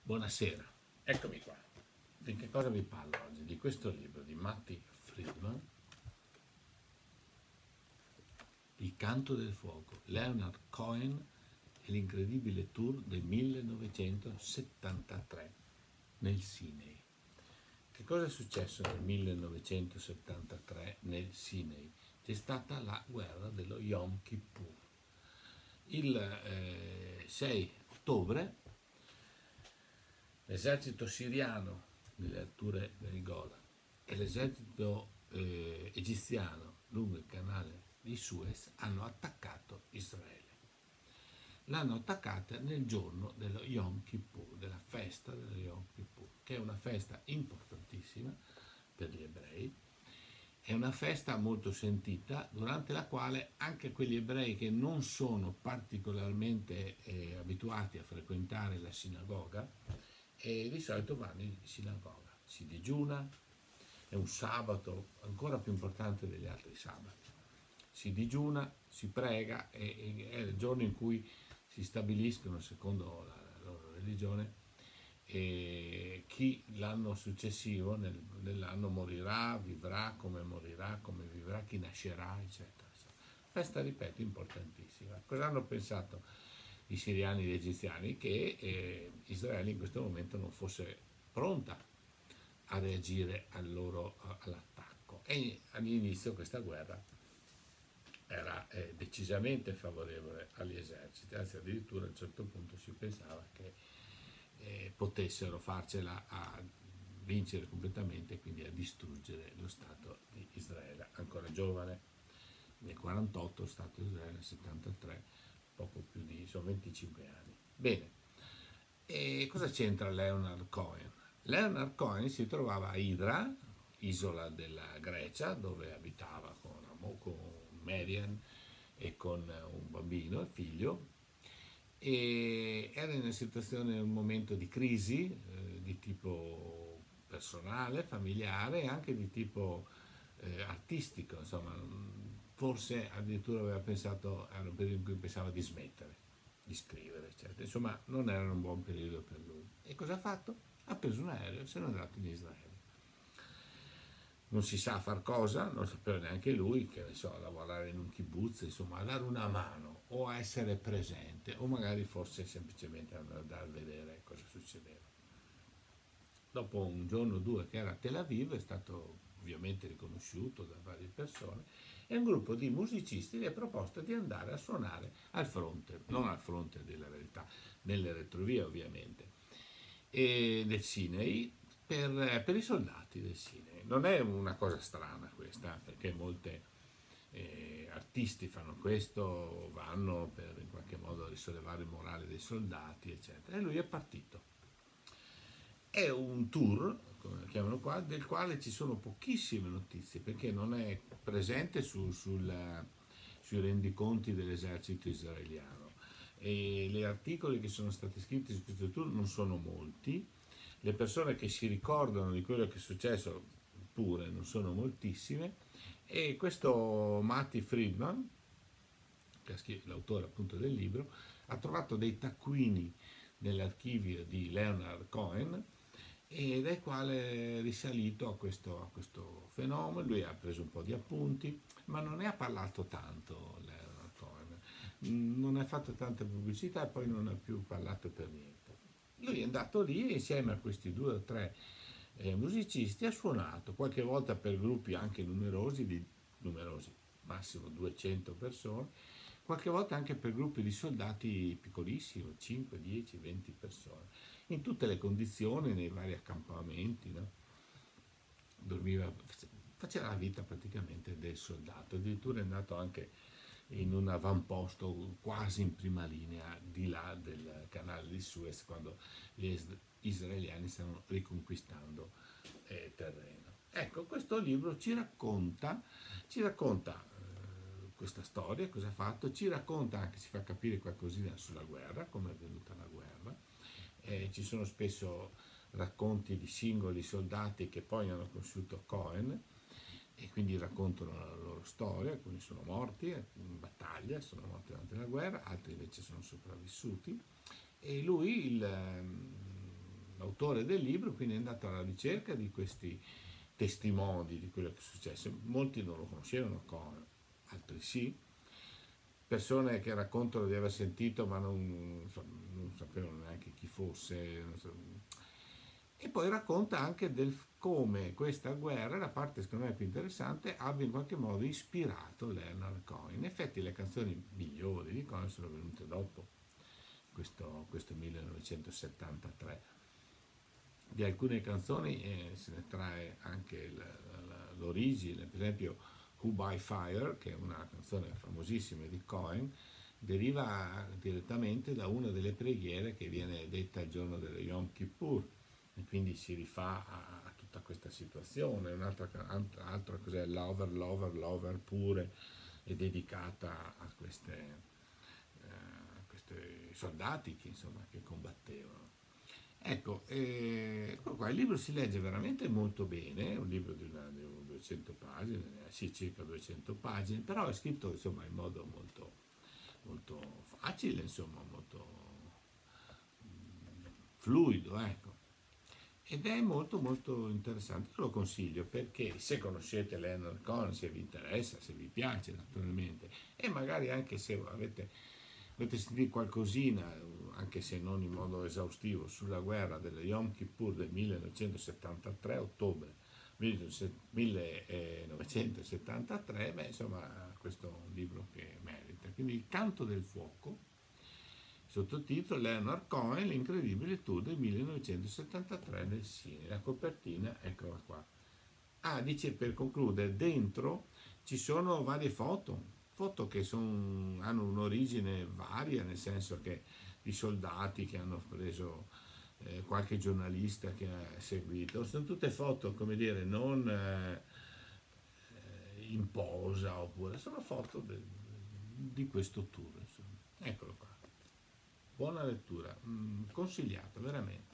Buonasera, eccomi qua. Di che cosa vi parlo oggi? Di questo libro di Matti Friedman, Il canto del fuoco, Leonard Cohen e l'incredibile tour del 1973 nel Sinai. Che cosa è successo nel 1973 nel Sinai? C'è stata la guerra dello Yom Kippur. Il 6 ottobre l'esercito siriano delle alture del Golan e l'esercito egiziano lungo il canale di Suez hanno attaccato Israele. L'hanno attaccata nel giorno dello Yom Kippur, della festa dello Yom Kippur, che è una festa importantissima per gli ebrei. È una festa molto sentita, durante la quale anche quegli ebrei che non sono particolarmente abituati a frequentare la sinagoga, di solito vanno in sinagoga. Si digiuna, è un sabato ancora più importante degli altri sabati. Si digiuna, si prega, è il giorno in cui si stabiliscono, secondo la loro religione, chi l'anno successivo, nell'anno morirà, vivrà, come vivrà, chi nascerà, eccetera. Festa, ripeto, importantissima. Cosa hanno pensato i siriani e gli egiziani? Che Israele in questo momento non fosse pronta a reagire all'attacco. E all'inizio questa guerra era decisamente favorevole agli eserciti, anzi addirittura a un certo punto si pensava che potessero farcela a vincere completamente, quindi a distruggere lo Stato di Israele, ancora giovane, nel 48, lo Stato di Israele nel 73, poco più di 25 anni. Bene, e cosa c'entra Leonard Cohen? Leonard Cohen si trovava a Hydra, isola della Grecia, dove abitava con Marian e con un bambino, il figlio, e era in una situazione, in un momento di crisi di tipo personale, familiare e anche di tipo artistico, insomma, forse addirittura aveva pensato, era un periodo in cui pensava di smettere di scrivere, eccetera. Insomma, non era un buon periodo per lui. E cosa ha fatto? Ha preso un aereo e se n'è andato in Israele. Non si sa far cosa, non sapeva neanche lui, che ne so, lavorare in un kibbutz, insomma, a dare una mano o a essere presente o magari forse semplicemente andare a vedere cosa succedeva. Dopo un giorno o due che era a Tel Aviv è stato ovviamente riconosciuto da varie persone e un gruppo di musicisti gli ha proposto di andare a suonare al fronte, non al fronte della verità, nelle retrovie ovviamente, e del Sinai per i soldati del Sinai. Non è una cosa strana questa, perché molti artisti fanno questo, vanno per in qualche modo risollevare il morale dei soldati, eccetera. E lui è partito. È un tour, come lo chiamano qua, del quale ci sono pochissime notizie, perché non è presente sui rendiconti dell'esercito israeliano. E gli articoli che sono stati scritti su questo tour non sono molti, le persone che si ricordano di quello che è successo pure non sono moltissime, e questo Matti Friedman, che è l'autore appunto del libro, ha trovato dei taccuini nell'archivio di Leonard Cohen ed è quale risalito a questo fenomeno. Lui ha preso un po' di appunti, ma non ne ha parlato tanto Leonard Cohen, non ha fatto tanta pubblicità e poi non ha più parlato per niente. Lui è andato lì e insieme a questi due o tre musicisti ha suonato, qualche volta per gruppi anche numerosi, massimo 200 persone, qualche volta anche per gruppi di soldati piccolissimi, 5, 10, 20 persone, in tutte le condizioni, nei vari accampamenti, no? Dormiva, faceva la vita praticamente del soldato, addirittura è andato anche in un avamposto quasi in prima linea di là del canale di Suez quando gli israeliani stanno riconquistando terreno. Ecco, questo libro ci racconta questa storia, cosa ha fatto, ci racconta anche, ci fa capire qualcosina sulla guerra, come è venuta la guerra. Ci sono spesso racconti di singoli soldati che poi hanno conosciuto Cohen e quindi raccontano la loro storia. Alcuni sono morti in battaglia, sono morti durante la guerra, altri invece sono sopravvissuti, e lui l'autore del libro quindi è andato alla ricerca di questi testimoni di quello che è successo. Molti non lo conoscevano, altri sì, persone che raccontano di aver sentito ma non sapevano neanche chi fosse. E poi racconta anche del come questa guerra, la parte secondo me più interessante, abbia in qualche modo ispirato Leonard Cohen. In effetti le canzoni migliori di Cohen sono venute dopo questo 1973. Di alcune canzoni se ne trae anche l'origine, per esempio Who by Fire, che è una canzone famosissima di Cohen, deriva direttamente da una delle preghiere che viene detta il giorno dello Yom Kippur, e quindi si rifà a tutta questa situazione. Un'altra cos'è? Lover, Lover, Lover pure, è dedicata a questi soldati che, insomma, che combattevano. Ecco, qua il libro si legge veramente molto bene, è un libro di 200 pagine, sì, circa 200 pagine, però è scritto, insomma, in modo molto, molto facile, insomma, molto fluido, ecco. Ed è molto molto interessante, lo consiglio perché se conoscete Leonard Cohen, se vi interessa, se vi piace naturalmente, e magari anche se avete sentito qualcosina, anche se non in modo esaustivo, sulla guerra dello Yom Kippur del 1973, ottobre 1973, beh, insomma, questo è un libro che merita. Quindi Il canto del fuoco, sottotitolo Leonard Cohen, l'incredibile tour del 1973 nel Cine. La copertina, eccola qua. Ah, dice per concludere, dentro ci sono varie foto che hanno un'origine varia, nel senso che di soldati che hanno preso qualche giornalista che ha seguito. Sono tutte foto, come dire, non in posa, oppure sono foto di questo tour. Insomma. Eccolo qua. Buona lettura, consigliato veramente.